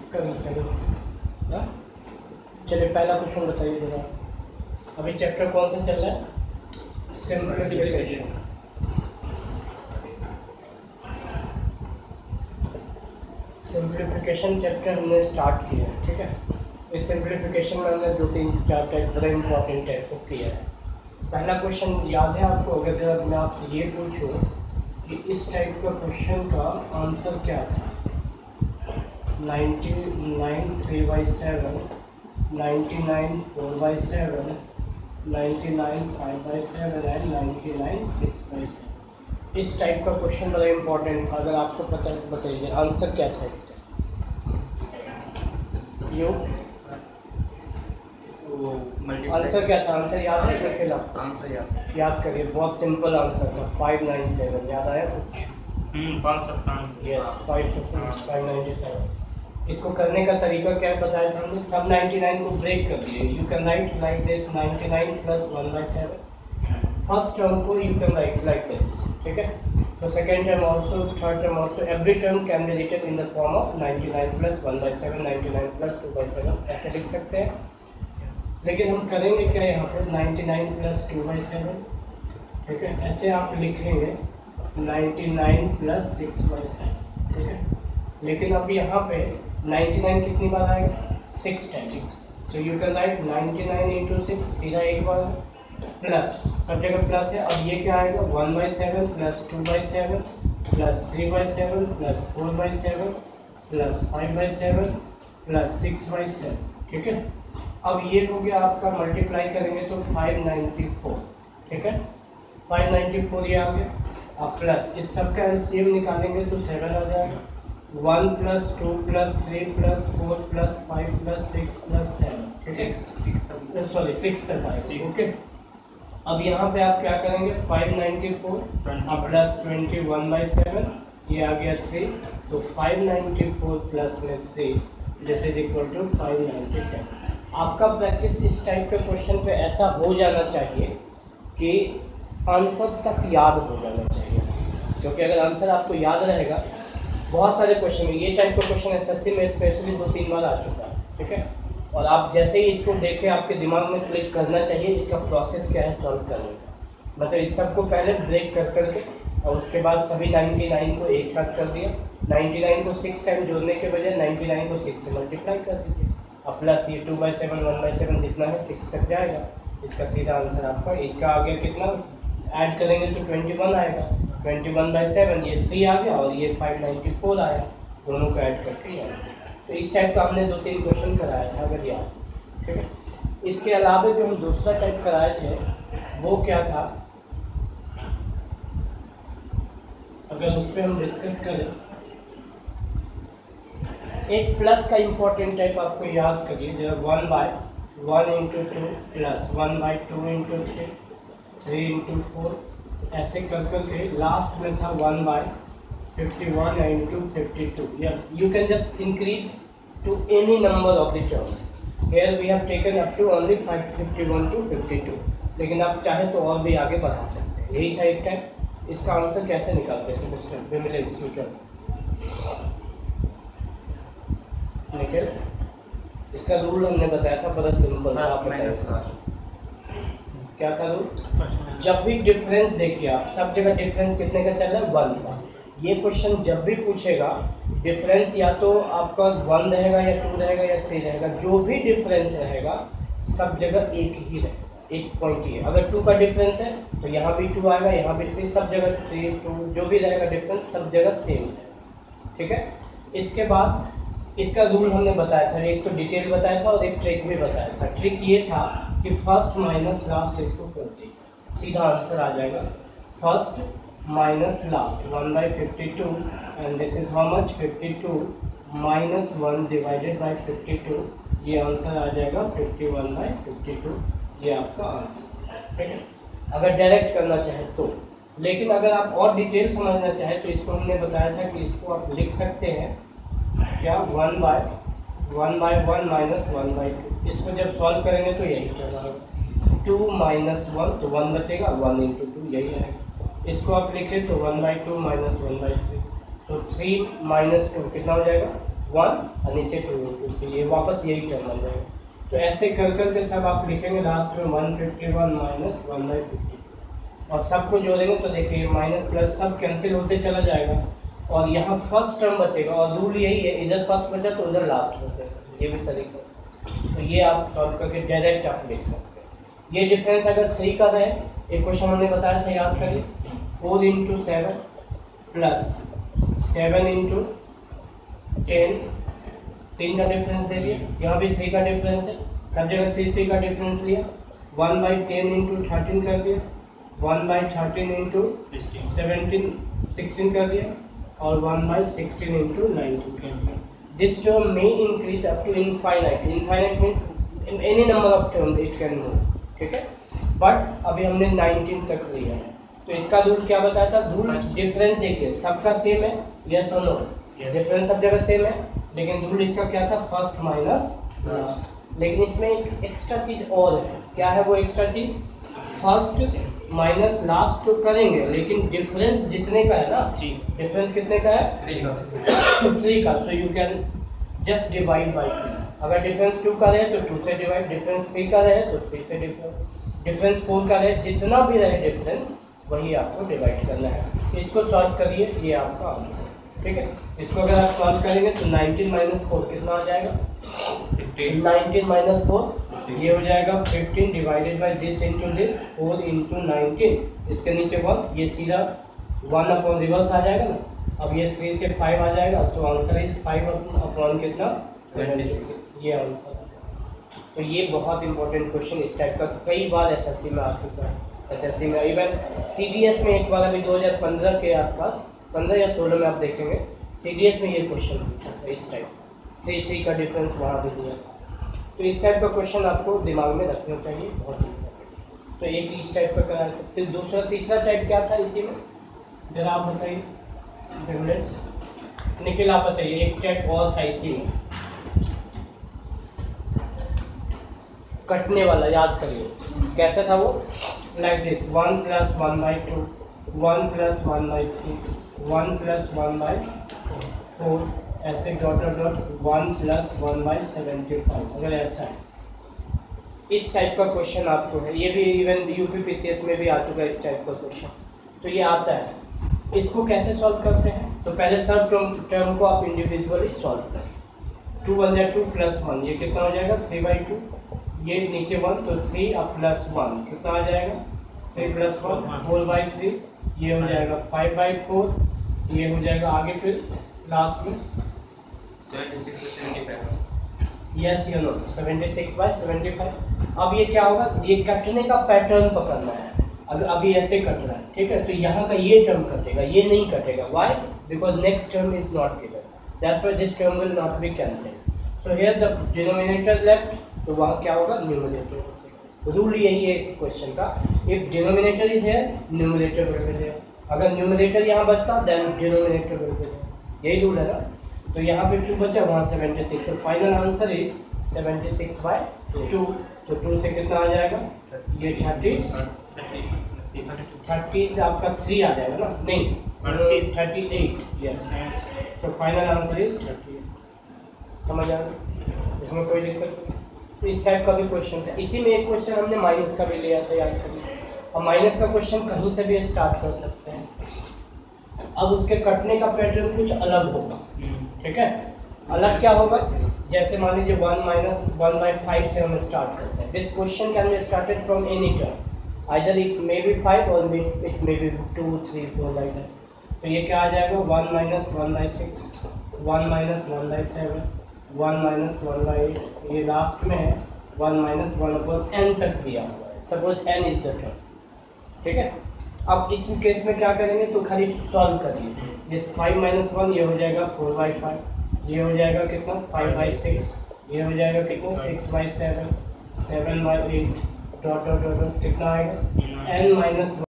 करो चलो ना। चलिए पहला क्वेश्चन बताइए जरा। अभी चैप्टर कौन सा चल रहा है? सिंप्लीफिकेशन। सिंप्लीफिकेशन चैप्टर हमने स्टार्ट किया है, ठीक है। इस सिंप्लीफिकेशन में हमने 2-3-4 टाइप बड़े इंपॉर्टेंट टाइप को किया है। पहला क्वेश्चन याद है आपको? अगर मैं आपसे ये पूछूं कि इस टाइप का क्वेश्चन का आंसर क्या था? 99 3/7, 99 4/7, 99 5/7 एंड 99 6/7। इस टाइप का क्वेश्चन बड़ा इंपॉर्टेंट था। अगर आपको पता है तो बताइए आंसर क्या था इसका। यू आंसर क्या था? आंसर याद है? तो फिर आप आंसर याद करिए। बहुत सिंपल आंसर था 597। याद आया कुछ? 597। यस 597। इसको करने का तरीका क्या बताया था हमने? सब 99 को ब्रेक कर दिए। You can write like this 99 + 1/7। First term को you can write like this, ठीक है। So second term also, third term also, every term can be written in the form of 99 + 1/7, 99 + 2/7 ऐसे लिख सकते हैं। लेकिन हम करेंगे क्या यहाँ पर? 99 + 2/7, ठीक है। ऐसे आप लिखेंगे 99 + 6/7, ठीक है। लेकिन अब यहाँ पे 99 कितनी बार आएगा? 6 times. So you can write 99 × 6, सीधा एक बार प्लस, सब जगह प्लस है। अब ये क्या आएगा? 1/7 + 2/7 + 3/7 + 4/7 + 5/7 + 6/7, ठीक है। अब ये हो गया आपका, मल्टीप्लाई करेंगे तो 594, ठीक है। 594 ये आ गया। अब प्लस इस सब का एलसीएम निकालेंगे तो 7 आ जाएगा। 1 + 2 + 3 + 4 + 5 + 6 + 7, ठीक है। 6 तक आएगा, ओके। अब यहाँ पे आप क्या करेंगे? 594 अब प्लस 21/7, ये आ गया 3। तो 594 प्लस में 3 दिस इज इक्वल टू 597। आपका प्रैक्टिस इस टाइप के क्वेश्चन पे ऐसा हो जाना चाहिए कि आंसर तक याद हो जाना चाहिए। क्योंकि अगर आंसर आपको याद रहेगा, बहुत सारे क्वेश्चन में ये टाइप का क्वेश्चन एसएससी में स्पेशली 2-3 बार आ चुका है, ठीक है। और आप जैसे ही इसको देखें आपके दिमाग में क्लिक करना चाहिए इसका प्रोसेस क्या है सॉल्व करने का। मतलब इस सब को पहले ब्रेक कर करके और उसके बाद सभी 99 को एक साथ कर दिया। 99 को 6 टाइम जोड़ने के बजाय 99 को 6 से मल्टीप्लाई कर दीजिए। अब प्लस ये 2/7 1/7 जितना है 6 तक जाएगा। इसका सीधा आंसर आपका, इसका आ गया कितना? ऐड करेंगे तो 21 आएगा। 21/7 ये 3 आ गया और ये 594 आया। दोनों को ऐड करके ये आंसर। तो इस टाइप का हमने 2-3 क्वेश्चन कराया था अगर याद, ठीक है। इसके अलावा जो हम दूसरा टाइप कराए थे वो क्या था, अगर उस पर हम डिस्कस करें। एक प्लस का इंपॉर्टेंट टाइप आपको याद करिए, जो 1/1 × 2 + 1/2 × 3, 3 × 4 ऐसे कर करके लास्ट में था 1/51 × 52। You can just increase to any number of the terms. Here we have taken up to only 51 to 52, लेकिन आप चाहे तो और भी आगे बढ़ा सकते हैं। यही था एक टाइप। इसका आंसर कैसे निकालते थे मिस्टर विमिलेंस निकल? इसका रूल हमने बताया था, बड़ा सिंपल था। आप क्या था रूल? जब भी डिफरेंस देखिए, आप सब जगह डिफरेंस कितने का चल रहा है? 1 का। ये क्वेश्चन जब भी पूछेगा डिफरेंस या तो आपका 1 रहेगा या 2 रहेगा या 3 रहेगा, जो भी डिफरेंस रहेगा सब जगह एक ही रहेगा, एक पॉइंट ही है। अगर 2 का डिफरेंस है तो यहाँ भी 2 आएगा, यहाँ भी 3, सब जगह 3 2 जो भी रहेगा डिफरेंस सब जगह सेम है, ठीक है। इसके बाद इसका रूल हमने बताया था, एक तो डिटेल बताया था और एक ट्रिक भी बताया था। ट्रिक ये था कि फर्स्ट माइनस लास्ट इसको कर दीजिए, सीधा आंसर आ जाएगा। First minus last 1/52 and this is how much? 52 - 1 / 52, ये आंसर आ जाएगा 51/52। ये आपका आंसर, ठीक है, अगर डायरेक्ट करना चाहे तो। लेकिन अगर आप और डिटेल समझना चाहें तो इसको हमने बताया था कि इसको आप लिख सकते हैं क्या? 1/1 - 1/2। इसको जब सॉल्व करेंगे तो यही चला 2 - 1 तो 1 बचेगा, 1 × 2 यही आएगा। इसको आप लिखें तो 1/2 - 1/3, तो 3 - 2 कितना हो जाएगा? 1 और नीचे 2 इंटू 3, ये वापस यही टर्म बन जाएगा। तो ऐसे कर करके सब आप लिखेंगे लास्ट में 151 माइनस 1/50 और सबको जोड़ेंगे तो देखिए माइनस प्लस सब कैंसिल होते चला जाएगा और यहाँ फर्स्ट टर्म बचेगा और रूल यही है, इधर फर्स्ट बचा तो उधर लास्ट बचेगा, ये भी तरीका। तो ये आप सॉल्व करके डायरेक्ट आप लिख सकते हैं। ये डिफरेंस अगर 3 का रहे, एक क्वेश्चन हमने बताया था, याद करिए, 4 इंटू 7 प्लस 7 इंटू 10, 3 का डिफरेंस दे दिया, यहाँ भी 3 का डिफरेंस है, सब जगह 3 का डिफरेंस लिया, 1/10 इंटू 13 कर दिया, 1/13 इंटू 16 कर दिया और 1/16 इंटू 19 कर दिया। This term may increase up to infinite. Infinite means in any number of terms it can move. ठीक है, बट अभी हमने 19 तक लिया है। तो इसका रूल क्या बताया था? रूल डिफरेंस देखिए सबका सेम है, यस और नो, डिफरेंस सब जगह सेम है, लेकिन रूल इसका क्या था? First minus last. लेकिन इसमें एक एक्स्ट्रा चीज और है, क्या है वो एक्स्ट्रा चीज? फर्स्ट माइनस लास्ट तो करेंगे, लेकिन डिफरेंस जितने का है ना, डिफरेंस कितने का है? 3 का। So you can just divide by 3। अगर डिफरेंस 2 का रहे तो 2 से डिवाइड, डिफरेंस 3 का रहे तो 3 से डिवाइड, डिफरेंस 4 का रहे, जितना भी रहे डिफरेंस वही आपको डिवाइड करना है। इसको सॉल्व करिए, ये आपका आंसर, ठीक है। इसको अगर आप सॉल्व करेंगे तो 19 माइनस 4 कितना आ जाएगा? 19 माइनस 4 ये हो जाएगा 15 divided by this into this, 4 into 19, इसके नीचे 1, ये सीधा 1 अपॉन रिवर्स आ जाएगा ना। अब ये 3 से 5 आ जाएगा, सो आंसर इज 5 अपॉन कितना? 76, ये आंसर है। तो ये बहुत इंपॉर्टेंट क्वेश्चन इस टाइप का कई बार एसएससी में आ चुका है। एसएससी में इवन सीडीएस में एक बार अभी 2015 के आसपास, 15 या 16 में आप देखेंगे सीडीएस में ये क्वेश्चन पूछा था इस टाइप, 3 का डिफरेंस वहाँ भी दिया था। तो इस टाइप का क्वेश्चन आपको दिमाग में रखना चाहिए, बहुत इंपॉर्टेंट। तो एक इस टाइप का कराया था, फिर दूसरा तीसरा टाइप क्या था इसी में, जरा आप बताइए निखिल, आप बताइए। एक टाइप और था इसी में, कटने वाला, याद करिए कैसा था वो? लाइक दिस, 1 + 1/2, 1 + 1/3, 1 + 1/4, ऐसे डॉट डॉट डॉट 1 + 1/75। अगर ऐसा है, इस टाइप का क्वेश्चन आपको है, ये भी इवन यूपीपीसीएस में भी आ चुका है इस टाइप का क्वेश्चन। तो ये आता है, इसको कैसे सॉल्व करते हैं? तो पहले सब टर्म को आप इंडिविजुअली सॉल्व करें। 2 × 2 + 1, ये कितना हो जाएगा? 3/2, ये नीचे 1 तो 3 और +1 कितना आ जाएगा? 3 + 1 4/3, ये हो जाएगा 5/4, ये हो जाएगा आगे फिर लास्ट में 76/75। Yes you know 76/75। अब ये क्या होगा? ये कटने का पैटर्न पकड़ना है। अगर अभी ऐसे कट रहा है, ठीक है, तो यहाँ का ये टर्म कटेगा, ये नहीं कटेगा। Why? Because next term is not given, that's why this term will not be cancelled. So here the denominator left, तो वहाँ क्या होगा? न्यूमरेटर। रूल यही है इस क्वेश्चन का, if denominator is here numerator will be there, अगर numerator यहाँ बचता then denominator will be there, यही रूल है ना। तो यहाँ पे 2 बचा, वहाँ 76, तो फाइनल आंसर इज 76/2। तो 2 से कितना आ जाएगा? ये 30 आपका 3 आ जाएगा ना, नहीं 38, yes. So final answer is 38। समझ आ गया? इसमें कोई दिक्कत नहीं। तो इस टाइप का भी क्वेश्चन था। इसी में एक क्वेश्चन हमने माइनस का भी लिया था, याद करिए। और माइनस का क्वेश्चन कहीं से भी स्टार्ट कर सकते हैं। अब उसके कटने का पैटर्न कुछ अलग होगा, ठीक है। अलग क्या होगा? जैसे मान लीजिए 1 - 1/5 से हम स्टार्ट करते हैं। This question can be started from any term, either it may be 5 और it may be 2, 3, 4 like that. तो ये क्या आ जाएगा? 1 - 1/6, 1 - 1/7, 1 - 1/8, ये लास्ट में है 1 - 1/n तक दिया हुआ है। Suppose n is the term, ठीक है। अब इस केस में क्या करेंगे? तो खाली सॉल्व करिए। दिस 5 - 1 ये हो जाएगा 4/5, ये हो जाएगा कितना? 5/6, ये हो जाएगा कितना? 6/7, 7/8, डॉट डॉट डॉट कितना आएगा? n -